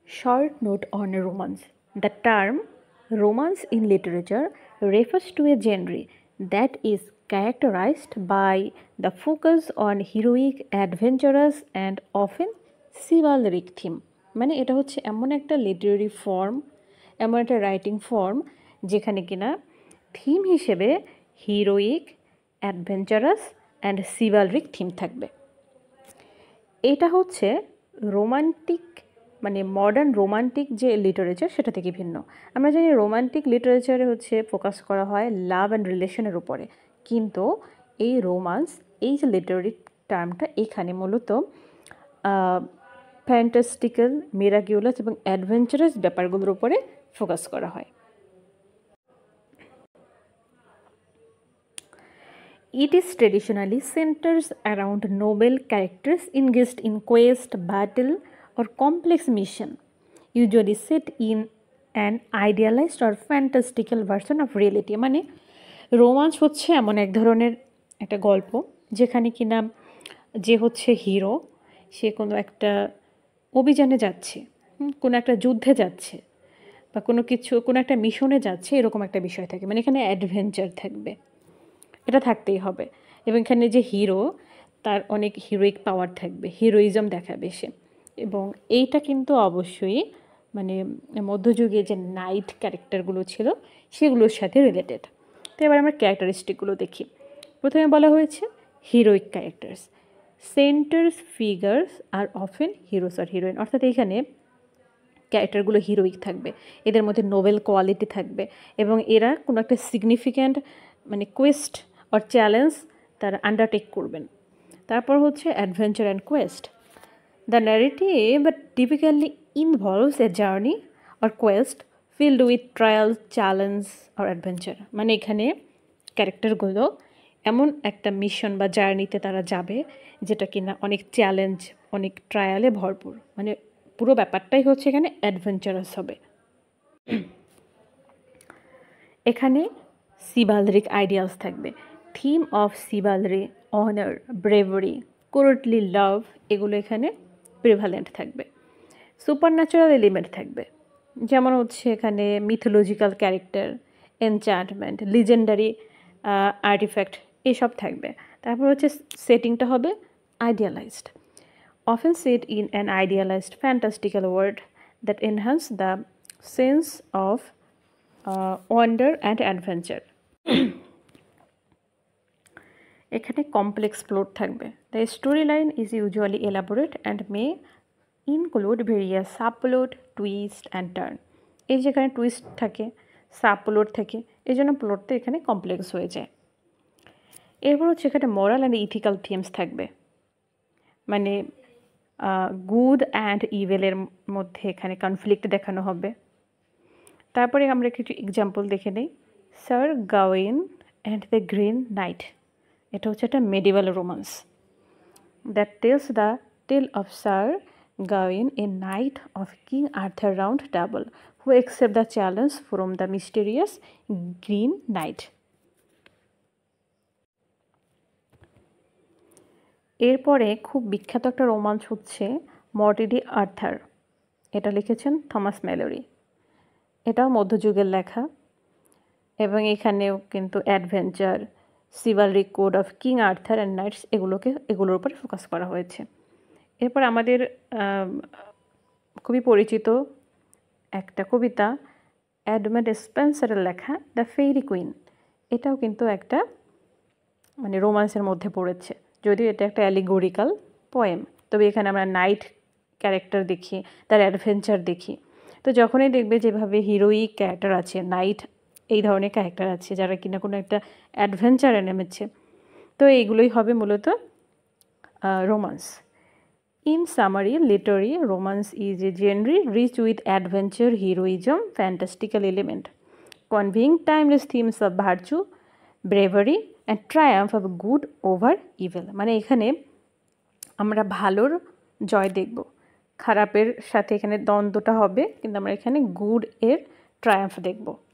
Short note on romance. The term romance in literature refers to a genre that is characterized by the focus on heroic, adventurous and often chivalric theme. মানে এটা হচ্ছে এমন একটা literary form, এমন একটা writing form যেখানে কিনা theme হিসেবে heroic, adventurous and chivalric theme থাকবে। এটা হচ্ছে রোমান্টিক মানে মডার্ন রোমান্টিক যে লিটারেচার সেটা থেকে ভিন্ন। আমরা জানি রোমান্টিক লিটারেচারে হচ্ছে ফোকাস করা হয় লাভ অ্যান্ড রিলেশনের উপরে, কিন্তু এই রোমান্স এই যে লিটারেরি টার্মটা এখানে মূলত ফ্যান্টাস্টিক্যাল, মিরাকিউলাস এবং অ্যাডভেঞ্চারাস ব্যাপারগুলোর উপরে ফোকাস করা হয়। It is traditionally centers around noble characters engaged in quest, battle, or complex mission, usually set in an idealized or fantastical version of reality. মানে রোমান্স হচ্ছে এমন এক ধরনের একটা গল্প যেখানে কিনা যে হচ্ছে হিরো, সে কোনো একটা অভিযানে যাচ্ছে, কোনো একটা যুদ্ধে যাচ্ছে বা কোনো একটা মিশনে যাচ্ছে, এরকম একটা বিষয় থাকে। মানে এখানে অ্যাডভেঞ্চার থাকবে, এটা থাকতেই হবে। এবং এখানে যে হিরো, তার অনেক হিরোইক পাওয়ার থাকবে, হিরোইজম দেখাবে সে। এবং এইটা কিন্তু অবশ্যই মানে মধ্যযুগে যে নাইট ক্যারেক্টারগুলো ছিল সেগুলোর সাথে রিলেটেড। তো এবার আমরা ক্যারেক্টারিস্টিকগুলো দেখি। প্রথমে বলা হয়েছে heroic characters. Centres figures or often heroes or heroine, অর্থাৎ এখানে ক্যারেক্টারগুলো হিরোইক থাকবে, এদের মধ্যে নোবেল কোয়ালিটি থাকবে এবং এরা কোনো একটা সিগনিফিক্যান্ট মানে কোয়েস্ট আর চ্যালেঞ্জ তারা আন্ডারটেক করবেন। তারপর হচ্ছে adventure and quest. The narrative typically involves a journey or quest filled with trial, challenge or adventure. মানে এখানে ক্যারেক্টারগুলো এমন একটা মিশন বা জার্নিতে তারা যাবে যেটা কিনা অনেক চ্যালেঞ্জ, অনেক ট্রায়ালে ভরপুর। মানে পুরো ব্যাপারটাই হচ্ছে এখানে অ্যাডভেঞ্চারাস হবে। এখানে চিভালরিক আইডিয়ালস থাকবে। Theme of chivalry, honour, bravery, courtly love, এগুলো এখানে প্রিভ্যালেন্ট থাকবে। সুপার ন্যাচারাল এলিমেন্ট থাকবে, যেমন হচ্ছে এখানে mythological character, enchantment, legendary artefact, এসব থাকবে। তারপর হচ্ছে সেটিংটা হবে idealised, often set in an idealized fantastical world that enhance the sense of wonder and adventure. এখানে কমপ্লেক্স প্লট থাকবে। The story line is usually elaborate and may include various subplot, twist and turn. এই যেখানে twist থাকে, subplot থাকে, এই জন্য প্লটটা এখানে কমপ্লেক্স হয়ে যায়। এরপর হচ্ছে এখানে মোরাল অ্যান্ড ইথিক্যাল থিমস থাকবে, মানে গুড অ্যান্ড ইভেলের মধ্যে এখানে কনফ্লিক্ট দেখানো হবে। তারপরে আমরা কিছু এক্সাম্পল দেখে নিই। Sir Gawain and the Green Knight, এটা হচ্ছে একটা medieval romance that tells the tale of Sir Gawain, a knight of King Arthur Round Table who accept the challenge from the mysterious Green Knight. এরপরে খুব বিখ্যাত একটা romance হচ্ছে মর্টিডি Arthur, এটা লিখেছেন থমাস ম্যালোরি। এটাও মধ্যযুগের লেখা এবং এখানেও কিন্তু adventure, chivalric code of King Arthur and knights এগুলোর উপর ফোকাস করা হয়েছে। এরপর আমাদের খুবই পরিচিত একটা কবিতা এডমান্ড স্পেন্সারের লেখা দ্য ফেইরি কুইন, এটাও কিন্তু একটা মানে রোমান্সের মধ্যে পড়েছে, যদিও এটা একটা অ্যালিগোরিক্যাল পোয়েম। তবে এখানে আমরা নাইট ক্যারেক্টার দেখি, তার অ্যাডভেঞ্চার দেখি। তো যখনই দেখবে যেভাবে হিরোইক ক্যারেক্টার আছে, নাইট এই ধরনের ক্যারেক্টার আছে যারা কিনা কোনো একটা অ্যাডভেঞ্চারে নেমেছে, তো এইগুলোই হবে মূলত romance. In summary, literary romance is a genre rich with adventure, heroism, fantastical element, conveying timeless themes of virtue, bravery and triumph of good over evil. মানে এখানে আমরা ভালোর জয় দেখব, খারাপের সাথে এখানে দ্বন্দ্বটা হবে, কিন্তু আমরা এখানে গুড এর ট্রায়াম্ফ দেখব।